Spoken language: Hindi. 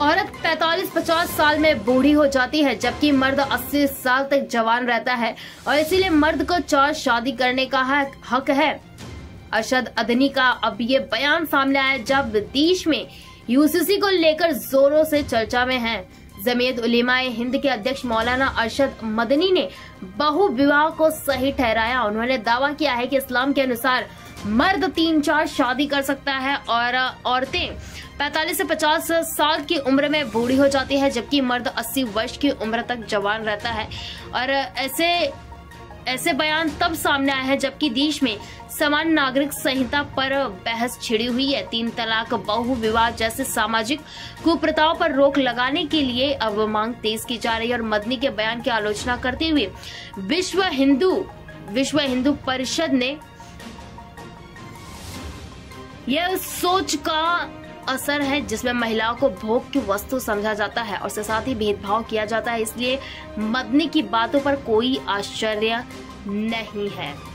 औरत 45-50 साल में बूढ़ी हो जाती है, जबकि मर्द 80 साल तक जवान रहता है और इसीलिए मर्द को 4 शादी करने का हक है। अरशद अदनी का अब ये बयान सामने आया जब देश में यूसीसी को लेकर जोरों से चर्चा में है। जमीयत उलेमाए हिंद के अध्यक्ष मौलाना अरशद मदनी ने बहु विवाह को सही ठहराया। उन्होंने दावा किया है कि इस्लाम के अनुसार मर्द 3-4 शादी कर सकता है और औरतें 45 से 50 साल की उम्र में बूढ़ी हो जाती है, जबकि मर्द 80 वर्ष की उम्र तक जवान रहता है। और ऐसे बयान तब सामने आए हैं जबकि देश में समान नागरिक संहिता पर बहस छिड़ी हुई है। 3 तलाक, बहु विवाह जैसे सामाजिक कुप्रथाओं पर रोक लगाने के लिए अब मांग तेज की जा रही है। और मदनी के बयान की आलोचना करते हुए विश्व हिंदू परिषद ने यह सोच का असर है जिसमें महिलाओं को भोग की वस्तु समझा जाता है और साथ ही भेदभाव किया जाता है, इसलिए मदनी की बातों पर कोई आश्चर्य नहीं है।